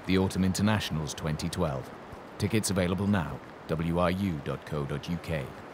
the Autumn Internationals 2012. Tickets available now, wru.co.uk.